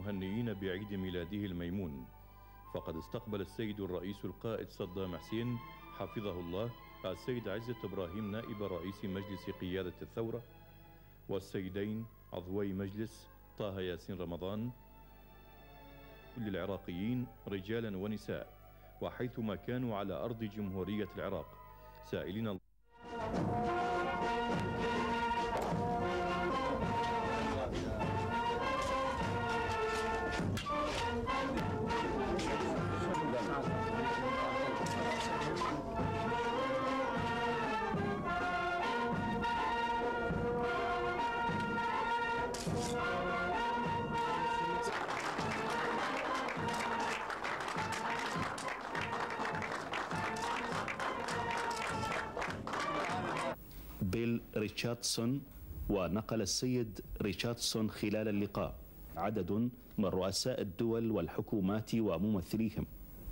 مهنئين بعيد ميلاده الميمون. فقد استقبل السيد الرئيس القائد صدام حسين حفظه الله السيد عزت إبراهيم نائب رئيس مجلس قيادة الثورة، والسيدين عضوي مجلس طه ياسين رمضان، كل العراقيين رجالا ونساء وحيثما كانوا على أرض جمهورية العراق، سائلين الله بيل ريتشاردسون. ونقل السيد ريتشاردسون خلال اللقاء عدد من رؤساء الدول والحكومات وممثليهم.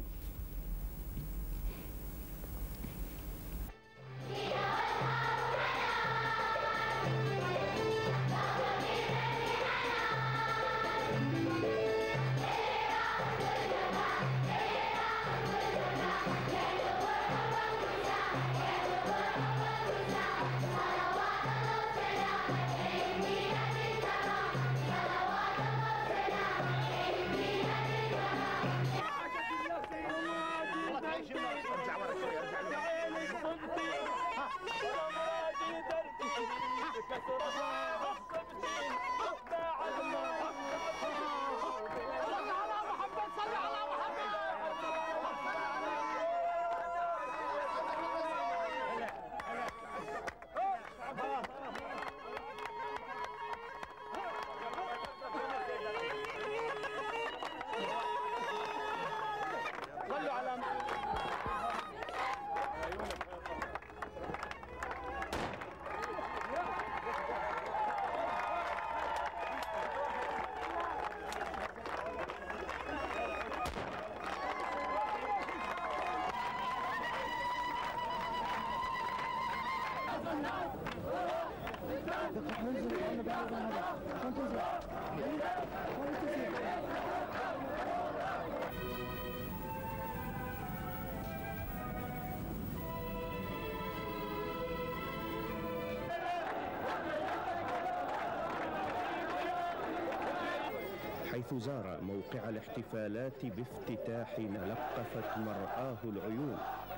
حيث زار موقع الاحتفالات بافتتاح لقفت مرآه العيون.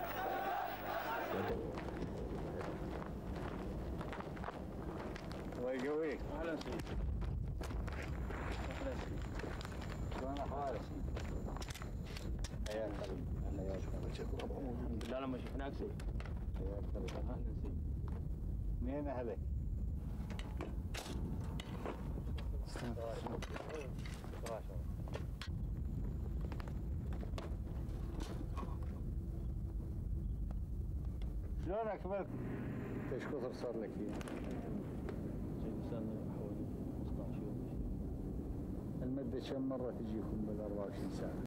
الله يقويك. اهلا سيدي. اهلا سيدي. شلون احوالك سيدي؟ حياك الله. اهلا يا شباب. الحمد لله لما شفناك سيدي. حياك الله. اهلا سيدي. منين اهلك؟ شلونك بك؟ انت ايش كثر صار لك فيه؟ صار لي حوالي 15 يوم. المدة كم مرة تجيكم بال 24 ساعة؟